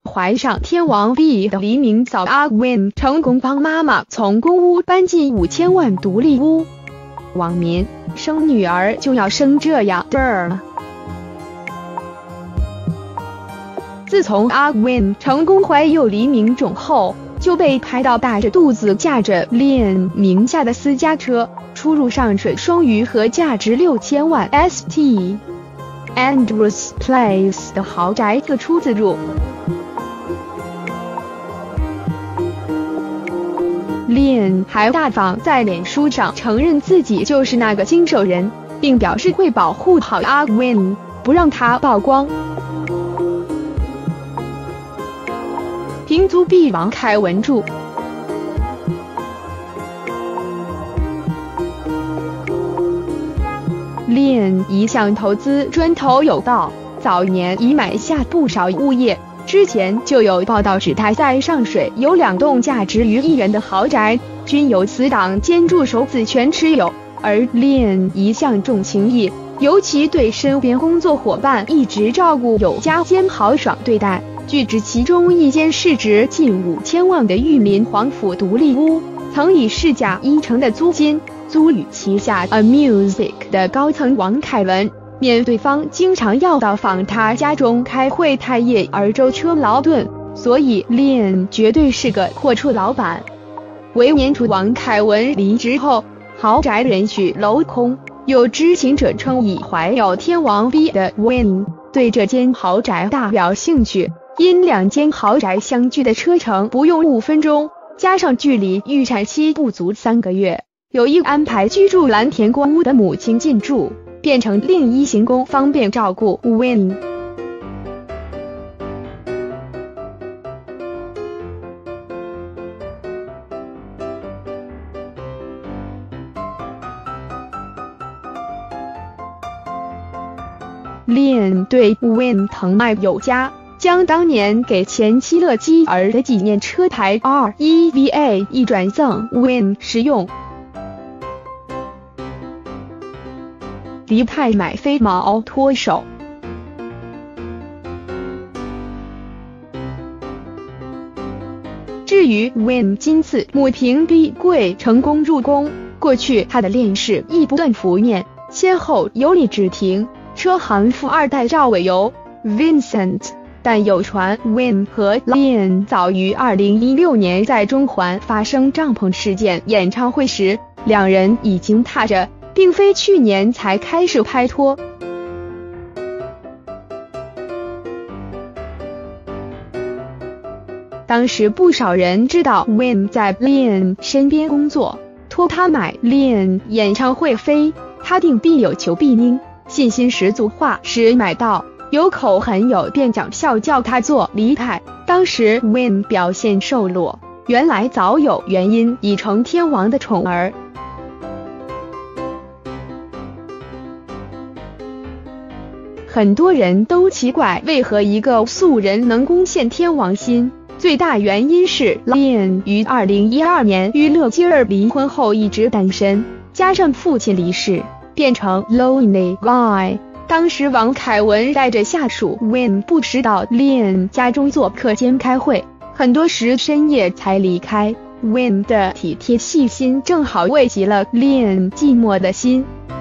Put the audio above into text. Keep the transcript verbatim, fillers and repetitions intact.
怀上天王 B 的黎明嫂阿 Win 成功帮妈妈从公屋搬进五千万独立屋。网民：生女儿就要生这样的儿。自从阿 Win 成功怀有黎明种后，就被拍到大着肚子驾着 Lian 名下的私家车出入上水双鱼和价值六千万 S T Andrews Place 的豪宅自出自入。Lian 还大方在脸书上承认自己就是那个经手人，并表示会保护好阿 Win， 不让他曝光。平足币王凯文著。Lian 一向投资砖头有道，早年已买下不少物业。之前就有报道指他在上水有两栋价值逾亿元的豪宅，均由此党兼助手子权持有。而 Lian 一向重情义，尤其对身边工作伙伴一直照顾有加兼豪爽对待。据知，其中一间市值近五千万的玉林皇府独立屋，曾以市价一成的租金租予旗下 A Music 的高层王凯文。面对方经常要到访他家中开会太夜而舟车劳顿，所以 Lian 绝对是个阔绰老板。为年初王凯文离职后，豪宅人去楼空，有知情者称已怀有天王 B 的 Win 对这间豪宅大表兴趣，因两间豪宅相距的车程不用五分钟，加上距离预产期不足三个月，有意安排居住蓝田公屋的母亲进驻，变成另一行宫，方便照顾 Win。 Lian 对 Win 疼爱有加，将当年给前妻乐基儿的纪念车牌 R E V A 一转赠 Win 使用。迪泰买飞毛脱手。至于 Win 今次母凭逼贵成功入宫，过去他的恋事亦不断浮面，先后有李芷婷、车行富二代赵伟游、Vincent， 但有传 Win 和 Lian 早于二零一六年在中环发生帐篷事件演唱会时，两人已经踏着，并非去年才开始拍拖。当时不少人知道 Win 在 Lian 身边工作，托他买 Lian 演唱会飞，他定必有求必应，信心十足，话时买到，有口很有便讲笑叫他做李太。当时 Win 表现瘦弱，原来早有原因，已成天王的宠儿。很多人都奇怪，为何一个素人能攻陷天王心？最大原因是 Lian 于二零一二年与乐基儿离婚后一直单身，加上父亲离世，变成 lonely guy。当时王凯文带着下属 Win 不时到 Lian 家中做客兼开会，很多时深夜才离开。Win 的体贴细心正好慰藉了 Lian 寂寞的心。